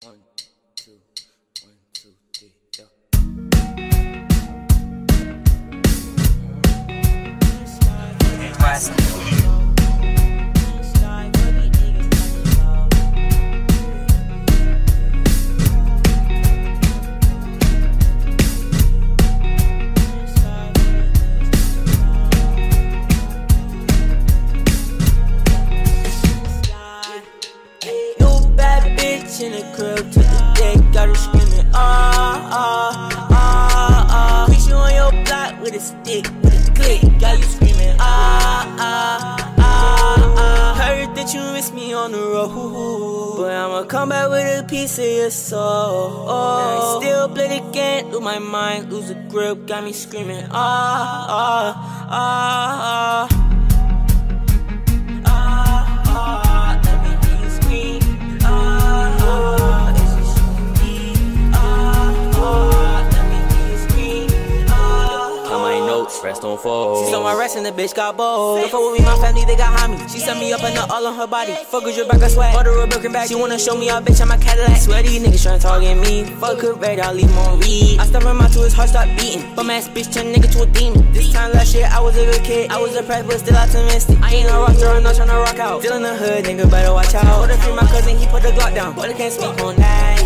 1, 2, 1, 2, 3, yeah. In the crib, took the dick, got her screaming, Push you on your block with a stick, with a click, got you screaming, Heard that you miss me on the road, but I'ma come back with a piece of your soul. I still play the game, lose my mind, lose the grip, got me screaming, Rest on fold. She saw my rest and the bitch got bold. Fuck with me, my family, they got homie. She set me up and all on her body. Fuck with your back, I sweat. Butter a broken back. She wanna show me a bitch, I'm a Cadillac. Swear these niggas tryna target me. Fuck her red, I'll leave him on read. I step him out till his heart start beating. Bum ass bitch turn nigga to a demon. This time last year, I was a good kid. I was depressed, but still optimistic. I ain't a rock star, I'm not tryna rock out. Still in the hood, nigga, better watch out. Order free my cousin, he put the Glock down. But I can't speak on that.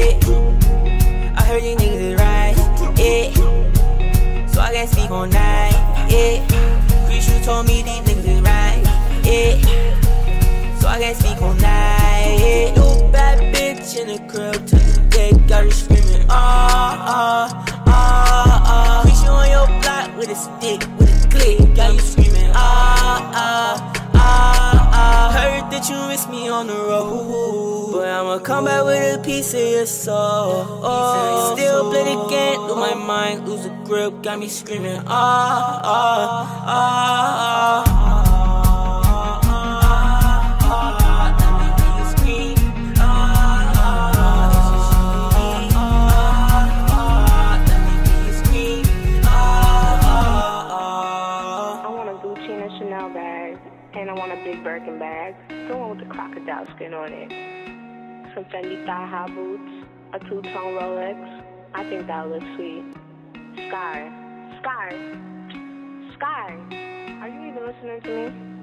I heard these niggas is right. So I can't speak on that. Preach, you told me these niggas is right. So I can't speak on that. No bad bitch in the crib, took the dick, got her screaming, Preach, you on your block with a stick, with a click, got you screaming, Heard that you miss me on the road, but I'ma come back with a piece of your soul. Still play the game, lose my mind, lose the grip, got me screaming, Chanel bag, and I want a big Birkin bag, the one with the crocodile skin on it, some Fendi thigh-high boots, a two-tone Rolex. I think that looks sweet. Sky, are you even listening to me?